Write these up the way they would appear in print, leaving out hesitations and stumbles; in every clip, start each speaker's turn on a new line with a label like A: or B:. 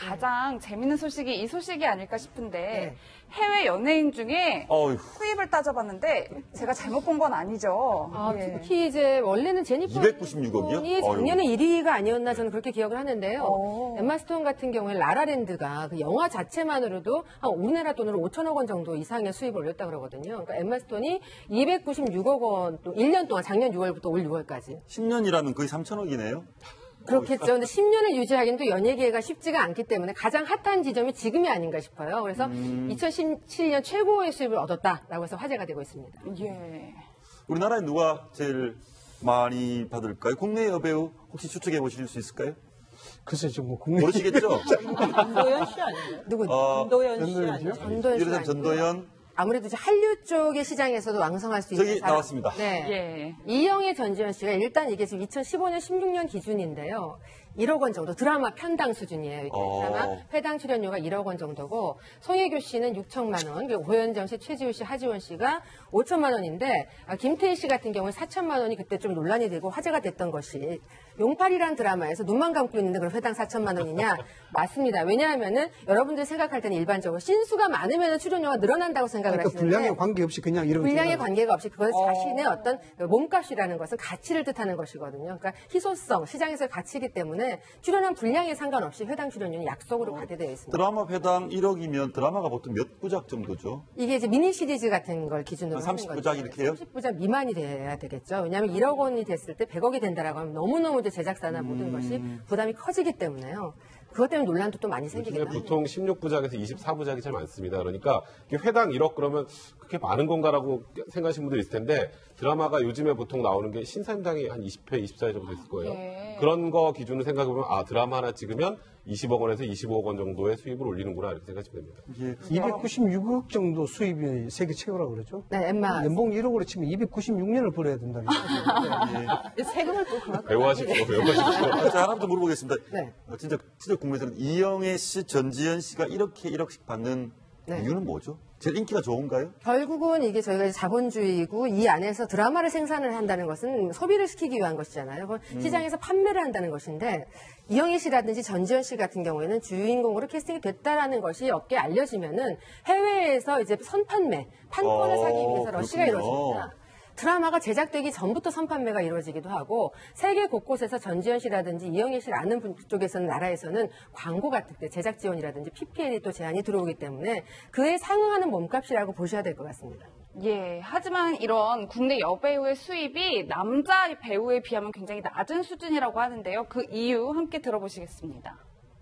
A: 가장 재밌는 소식이 이 소식이 아닐까 싶은데 해외 연예인 중에 수입을 따져봤는데 제가 잘못 본 건 아니죠.
B: 특히 이제 원래는 제니퍼
C: 296억이요?
B: 작년에 1위가 아니었나 저는 그렇게 기억을 하는데요. 엠마 스톤 같은 경우에 라라랜드가 그 영화 자체만으로도 우리나라 돈으로 5천억 원 정도 이상의 수입을 올렸다 그러거든요. 그러니까 엠마 스톤이 296억 원, 또 1년 동안 작년 6월부터 올 6월까지.
C: 10년이라면 거의 3천억이네요.
B: 그렇겠죠. 근데 10년을 유지하기는 또 연예계가 쉽지가 않기 때문에 가장 핫한 지점이 지금이 아닌가 싶어요. 그래서 2017년 최고의 수입을 얻었다라고 해서 화제가 되고 있습니다.
A: 예.
C: 우리나라에 누가 제일 많이 받을까요? 국내 여배우 혹시 추측해 보실 수 있을까요?
D: 글쎄, 좀 국내.
C: 모르시겠죠?
E: 전도연 씨 아니에요?
B: 누구?
E: 전도연 씨 아니에요?
B: 전도연 씨.
C: 예를 들면 전도연.
B: 아무래도 이제 한류 쪽의 시장에서도 왕성할 수 있는
C: 저기
B: 사람.
C: 나왔습니다.
B: 네. 이영애 전지현 씨가 일단 이게 지금 2015년, 16년 기준인데요. 1억 원 정도 드라마 편당 수준이에요. 이게 드라마 회당 출연료가 1억 원 정도고 송혜교 씨는 6천만 원, 그리고 고현정 씨, 최지우 씨, 하지원 씨가 5천만 원인데 김태희 씨 같은 경우는 4천만 원이 그때 좀 논란이 되고 화제가 됐던 것이 용팔이란 드라마에서 눈만 감고 있는데 그럼 회당 4천만 원이냐? 맞습니다. 왜냐하면은 여러분들이 생각할 때는 일반적으로 신수가 많으면 출연료가 늘어난다고 생각을
D: 그러니까
B: 하시는데
D: 분량에 관계없이 그냥 이런
B: 분량에 관계가 없이 그건 자신의 어떤 몸값이라는 것은 가치를 뜻하는 것이거든요. 그러니까 희소성, 시장에서의 가치이기 때문에 출연한 분량에 상관없이 회당 출연료는 약속으로 과대되어 있습니다.
C: 드라마 회당 1억이면 드라마가 보통 몇 부작 정도죠?
B: 이게 이제 미니 시리즈 같은 걸 기준으로 하는
C: 30부작 이렇게요?
B: 30부작 미만이 돼야 되겠죠. 왜냐하면 1억 원이 됐을 때 100억이 된다라고 하면 너무너무 이제 제작사나 모든 것이 부담이 커지기 때문에요. 그것 때문에 논란도 또 많이 생기겠다.
F: 보통 16부작에서 24부작이 제일 많습니다. 그러니까 회당 1억 그러면 그렇게 많은 건가라고 생각하시는 분들이 있을 텐데 드라마가 요즘에 보통 나오는 게 신사임당이 한 20회, 24회 정도 됐을 거예요. 그런 거 기준으로 생각해보면 드라마 하나 찍으면 20억 원에서 25억 원 정도의 수입을 올리는구나 이렇게 생각하시면 됩니다.
D: 296억 정도 수입이 세계 최고라고 그러죠?
B: 네, 엠마.
D: 연봉 1억으로 치면 296년을 벌어야 된다는 거죠.
E: 세금을 또 그만큼.
F: 배우하십시오. 배우하십시오.
C: 자, 하나부터 물어보겠습니다.
B: 네.
C: 진짜 궁금해서 이영애 씨, 전지현 씨가 이렇게 1억씩 받는 이유는 뭐죠? 제일 인기가 좋은가요?
B: 결국은 이게 저희가 이제 자본주의고 이 안에서 드라마를 생산을 한다는 것은 소비를 시키기 위한 것이잖아요. 시장에서 판매를 한다는 것인데 이영애 씨라든지 전지현 씨 같은 경우에는 주인공으로 캐스팅이 됐다라는 것이 업계에 알려지면은 해외에서 이제 선판매, 판권을 사기 위해서 러시가 이루어집니다. 드라마가 제작되기 전부터 선판매가 이루어지기도 하고 세계 곳곳에서 전지현 씨라든지 이영애 씨를 아는 분 쪽에서는 나라에서는 광고 같은 때 제작 지원이라든지 PPL이 또 제한이 들어오기 때문에 그에 상응하는 몸값이라고 보셔야 될 것 같습니다.
A: 예, 하지만 이런 국내 여배우의 수입이 남자 배우에 비하면 굉장히 낮은 수준이라고 하는데요. 그 이유 함께 들어보시겠습니다.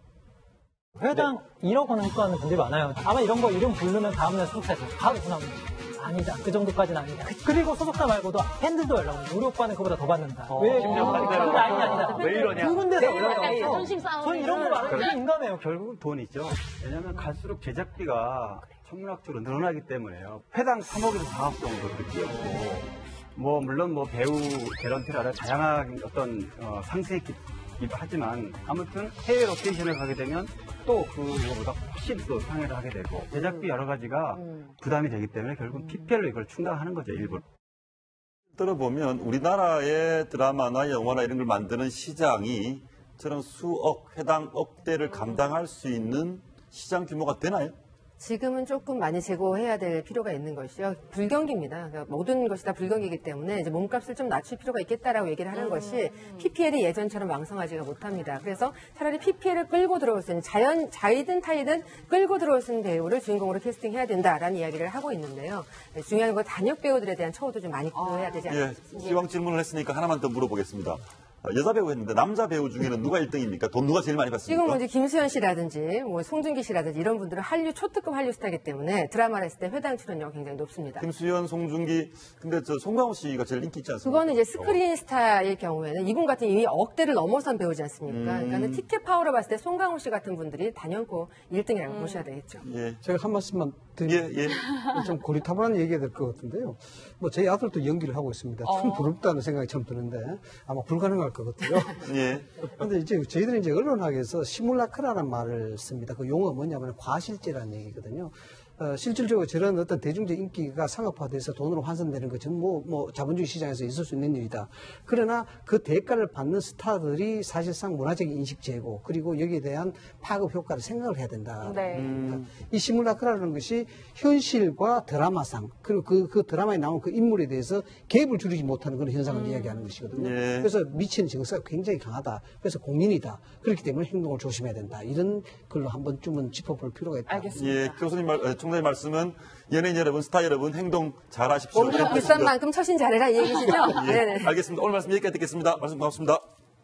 G: 회당 1억 원 획도하는 분들이 많아요. 아마 이런 거 이름 부르면 다음날 소속사에서 바로 전화옵니다. 아니다. 그 정도까지는 아니다. 그리고 소속사 말고도 팬들도 연락 옵니다. 우리 오빠는 그보다 더 받는다. 왜? 그게 아니다.
H: 왜 이러냐.
G: 두 군데서 연락이 와서
E: 선심 싸움.
G: 저는 이런 거 말하면 되게 민감해요.
H: 결국은 돈이죠. 왜냐하면 갈수록 제작비가 천문학적으로 늘어나기 때문에요. 회당 3억에서 4억 정도를 뛰었고, 물론 배우 개런티라든 다양한 어떤 상세기도 하지만 아무튼 해외 로케이션을 가게 되면 또 그거보다 훨씬 또 상회를 하게 되고 제작비 여러 가지가 부담이 되기 때문에 결국은 PPL로 이걸 충당하는 거죠, 일부러.
C: 들어보면 우리나라의 드라마나 영화나 이런 걸 만드는 시장이 저런 수억, 회당 억대를 감당할 수 있는 시장 규모가 되나요?
B: 지금은 조금 많이 제고해야 될 필요가 있는 것이요. 불경기입니다. 그러니까 모든 것이 다 불경기이기 때문에 이제 몸값을 좀 낮출 필요가 있겠다라고 얘기를 하는 것이 PPL이 예전처럼 왕성하지가 못합니다. 그래서 차라리 PPL을 끌고 들어올 수 있는 자이든 타이든 끌고 들어올 수 있는 배우를 주인공으로 캐스팅해야 된다라는 이야기를 하고 있는데요. 중요한 건 단역 배우들에 대한 처우도 좀 많이 고려해야 되지 않을까 싶습니다.
C: 시황 질문을 했으니까 하나만 더 물어보겠습니다. 여자 배우 했는데 남자 배우 중에는 누가 1등입니까? 돈 누가 제일 많이 받습니까?
B: 지금 이제 김수현 씨라든지 송중기 씨라든지 이런 분들은 초특급 한류 스타이기 때문에 드라마를 했을 때 회당 출연료가 굉장히 높습니다.
C: 김수현, 송중기, 근데 송강호 씨가 제일 인기 있지 않습니까?
B: 그거는 이제 스크린 스타일 경우에는 이분 같은 이미 억대를 넘어선 배우지 않습니까? 그러니까 티켓 파워로 봤을 때 송강호 씨 같은 분들이 단연코 1등이라고 보셔야 되겠죠.
D: 제가 한 말씀만 드리면 좀 고리타분한 얘기가 될 것 같은데요. 저희 아들도 연기를 하고 있습니다. 참 부럽다는 생각이 처음 드는데 아마 불가능할 것 같아요. 그런데 이제 저희들은 이제 언론학에서 시뮬라크라는 말을 씁니다. 그 용어 뭐냐면 과실제라는 얘기거든요. 실질적으로 저런 어떤 대중적 인기가 상업화돼서 돈으로 환산되는 것은 뭐 자본주의 시장에서 있을 수 있는 일이다. 그러나 그 대가를 받는 스타들이 사실상 문화적인 인식 제고 그리고 여기에 대한 파급 효과를 생각을 해야 된다.
A: 네.
D: 이 시뮬라크라는 것이 현실과 드라마상 그리고 그 드라마에 나온 그 인물에 대해서 갭을 줄이지 못하는 그런 현상을 이야기하는 것이거든요.
C: 예.
D: 그래서 미치는 증세가 굉장히 강하다. 그래서 공인이다. 그렇기 때문에 행동을 조심해야 된다. 이런 걸로 한 번쯤은 짚어볼 필요가 있다.
A: 알겠습니다.
C: 예, 총장님 말씀은 연예인 여러분, 스타 여러분 행동 잘하십시오.
B: 몸도 비싼 만큼 처신 잘해라 이 얘기시죠?
C: 예,
B: 네네.
C: 알겠습니다. 오늘 말씀 여기까지 듣겠습니다. 말씀 고맙습니다.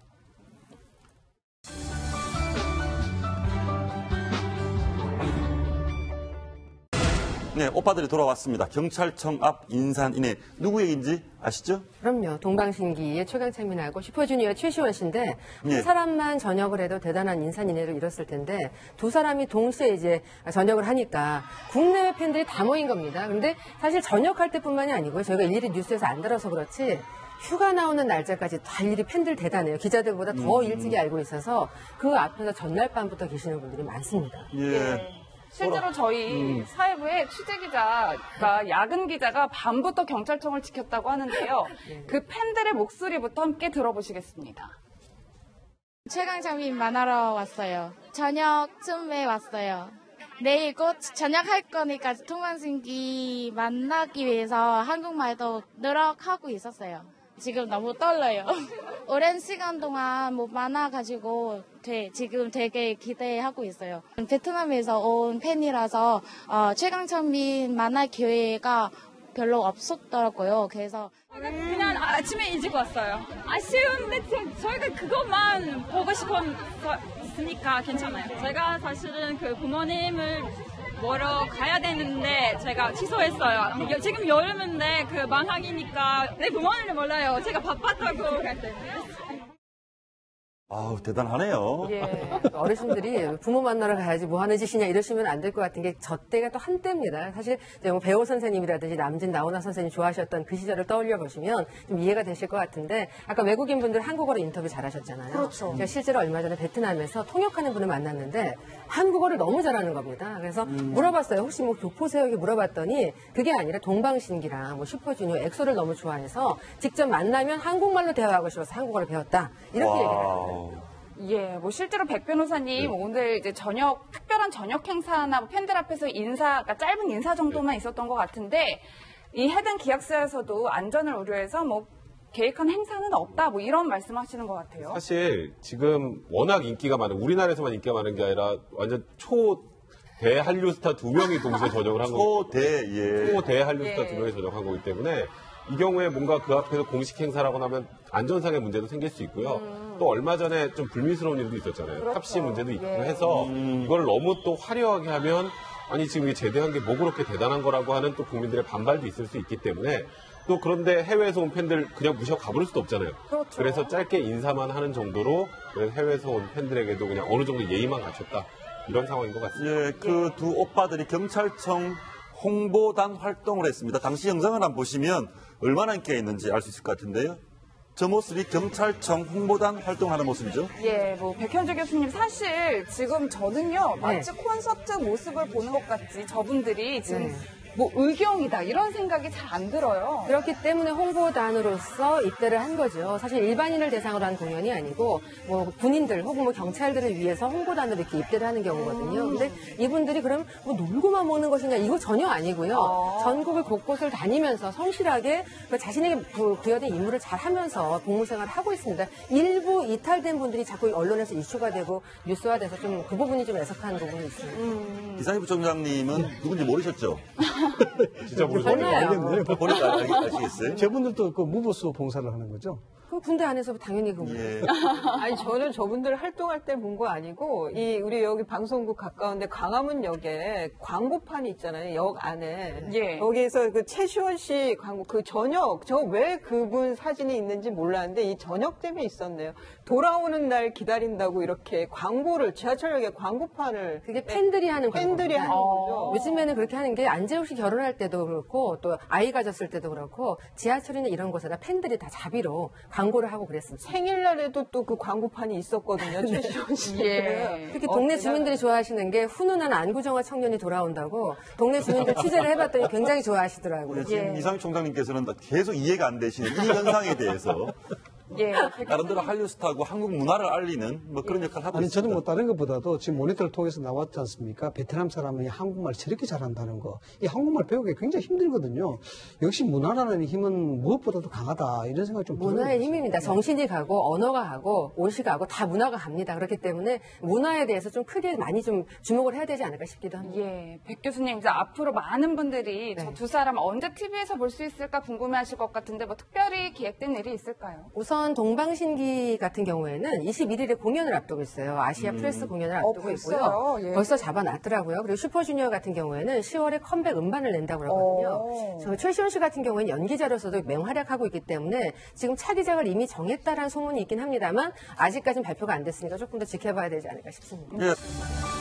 C: 네, 오빠들이 돌아왔습니다. 경찰청 앞 인산인해. 누구 얘기인지 아시죠?
B: 그럼요. 동방신기의 최강창민하고 슈퍼주니어 최시원 씨인데
C: 예.
B: 한 사람만 전역을 해도 대단한 인산인해를 이뤘을 텐데 두 사람이 동시에 이제 전역을 하니까 국내외 팬들이 다 모인 겁니다. 근데 사실 전역할 때뿐만이 아니고요. 저희가 일일이 뉴스에서 안 들어서 그렇지 휴가 나오는 날짜까지 다 일일이 팬들 대단해요. 기자들보다 더 일찍이 알고 있어서 그 앞에서 전날 밤부터 계시는 분들이 많습니다.
C: 예.
A: 실제로 저희 사회부의 취재기자가 야근 기자가 밤부터 경찰청을 지켰다고 하는데요. 그 팬들의 목소리부터 함께 들어보시겠습니다.
I: 최강창민 만나러 왔어요. 저녁쯤에 왔어요. 내일 곧 저녁할 거니까 동방신기 만나기 위해서 한국말도 노력하고 있었어요. 지금 너무 떨려요. 오랜 시간 동안 못 만나가지고 지금 되게 기대하고 있어요. 베트남에서 온 팬이라서 최강창민 만날 기회가 별로 없었더라고요. 그래서
J: 그냥 아침에 일찍 왔어요. 아쉬운데 저희가 그것만 보고 싶었으니까 괜찮아요. 제가 사실은 그 부모님을 보러 가야 되는데 제가 취소했어요. 지금 여름인데 그 방학이니까 내 부모님을 몰라요. 제가 바빴다고 갈 때.
C: 아우, 대단하네요.
B: 예, 어르신들이 부모 만나러 가야지 뭐 하는 짓이냐 이러시면 안 될 것 같은 게 저 때가 또 한때입니다. 사실 이제 뭐 배우 선생님이라든지 남진 나훈아 선생님 좋아하셨던 그 시절을 떠올려 보시면 좀 이해가 되실 것 같은데 아까 외국인 분들 한국어로 인터뷰 잘하셨잖아요.
A: 그렇죠.
B: 제가 실제로 얼마 전에 베트남에서 통역하는 분을 만났는데 한국어를 너무 잘하는 겁니다. 그래서 물어봤어요. 혹시 뭐 교포세요? 이렇게 물어봤더니 그게 아니라 동방신기랑 뭐 슈퍼주니어, 엑소를 너무 좋아해서 직접 만나면 한국말로 대화하고 싶어서 한국어를 배웠다. 이렇게 얘기를 하더라고요.
A: 예, 뭐 실제로 백 변호사님 오늘 이제 특별한 저녁 행사나 뭐 팬들 앞에서 그러니까 짧은 인사 정도만 있었던 것 같은데 이 해당 기획사에서도 안전을 우려해서 뭐 계획한 행사는 없다 뭐 이런 말씀하시는 것 같아요.
F: 사실 지금 워낙 인기가 많은 우리나라에서만 인기가 많은 게 아니라 완전 초대 한류 스타 2명이 동시에 전역을 한 거고 초대 한류 스타 2명이 전역한 거기 때문에 이 경우에 뭔가 그 앞에서 공식 행사라고 하면 안전상의 문제도 생길 수 있고요. 또 얼마 전에 좀 불미스러운 일도 있었잖아요.
A: 그렇죠.
F: 탑시 문제도 있고 해서 이걸 너무 또 화려하게 하면 아니 지금 이게 제대한 게 뭐 그렇게 대단한 거라고 하는 또 국민들의 반발도 있을 수 있기 때문에 또 그런데 해외에서 온 팬들 그냥 무시하고 가버릴 수도 없잖아요.
A: 그렇죠.
F: 그래서 짧게 인사만 하는 정도로 해외에서 온 팬들에게도 그냥 어느 정도 예의만 갖췄다. 이런 상황인 것 같습니다.
C: 예, 그 두 오빠들이 경찰청 홍보단 활동을 했습니다. 당시 영상을 한번 보시면 얼마나 인기가 있는지 알 수 있을 것 같은데요. 저 모습이 경찰청 홍보단 활동하는 모습이죠.
A: 예, 뭐 백현주 교수님 사실 지금 저는요 마치 콘서트 모습을 보는 것 같지 저분들이 지금 뭐 의경이다 이런 생각이 잘 안 들어요.
B: 그렇기 때문에 홍보단으로서 입대를 한 거죠. 사실 일반인을 대상으로 한 공연이 아니고 뭐 군인들 혹은 뭐 경찰들을 위해서 홍보단으로 이렇게 입대를 하는 경우거든요. 근데 이분들이 그럼 뭐 놀고만 먹는 것이냐 이거 전혀 아니고요. 전국을 곳곳을 다니면서 성실하게 자신에게 부여된 임무를 잘 하면서 복무생활을 하고 있습니다. 일부 이탈된 분들이 자꾸 언론에서 이슈가 되고 뉴스화돼서 좀 그 부분이 좀 애석한 부분이 있습니다.
C: 이상희 부총장님은 누군지 모르셨죠?
F: 진짜 모르겠네요.
D: 알겠네요.
C: 보니까 아시겠어요?
D: 저분들도 그 무보수 봉사를 하는 거죠?
B: 그 군대 안에서 당연히 그
C: 예.
E: 아니 저는 저분들 활동할 때 본 거 아니고 우리 여기 방송국 가까운데 광화문역에 광고판이 있잖아요. 역 안에
A: 예.
E: 여기에서 그 최시원 씨 광고 그 저녁 저 왜 그분 사진이 있는지 몰랐는데 이 저녁 때문에 있었네요. 돌아오는 날 기다린다고 이렇게 광고를 지하철역에 광고판을
B: 그게 팬들이 하는
E: 팬들이
B: 광고입니다.
E: 하는 거죠.
B: 요즘에는 그렇게 하는 게 안재욱 혹시 결혼할 때도 그렇고 또 아이 가졌을 때도 그렇고 지하철이나 이런 곳에다 팬들이 다 자비로 광고를 하고 그랬습니다.
E: 생일날에도 또 그 광고판이 있었거든요. 최시원 씨.
A: 예.
B: 특히 동네 주민들이 좋아하시는 게 훈훈한 안구정화 청년이 돌아온다고 동네 주민들 취재를 해봤더니 굉장히 좋아하시더라고요.
C: 지금 이상희 총장님께서는 계속 이해가 안 되시는 이 현상에 대해서
A: 예.
C: 나름대로 한류 스타고 한국 문화를 알리는 뭐 그런 역할을 하고
D: 아니,
C: 있습니다.
D: 저는 뭐 다른 것보다도 지금 모니터를 통해서 나왔지 않습니까? 베트남 사람이 한국말 저렇게 잘한다는 거. 이 한국말 배우기 굉장히 힘들거든요. 역시 문화라는 힘은 무엇보다도 강하다. 이런 생각이 좀 들어요.
B: 문화의 힘입니다. 정신이 가고 언어가 가고 옷이 가고 다 문화가 갑니다. 그렇기 때문에 문화에 대해서 좀 크게 많이 좀 주목을 해야 되지 않을까 싶기도 합니다.
A: 예, 백 교수님, 이제 앞으로 많은 분들이
B: 네.
A: 저 두 사람 언제 TV에서 볼 수 있을까 궁금해하실 것 같은데 뭐 특별히 기획된 일이 있을까요?
B: 우선 동방신기 같은 경우에는 21일에 공연을 앞두고 있어요. 아시아 프레스 공연을 앞두고
A: 벌써요?
B: 있고요.
A: 예.
B: 벌써 잡아놨더라고요. 그리고 슈퍼주니어 같은 경우에는 10월에 컴백 음반을 낸다고 그러거든요. 저 최시원 씨 같은 경우에는 연기자로서도 맹활약하고 있기 때문에 지금 차기작을 이미 정했다라는 소문이 있긴 합니다만 아직까지는 발표가 안 됐으니까 조금 더 지켜봐야 되지 않을까 싶습니다.
C: 예.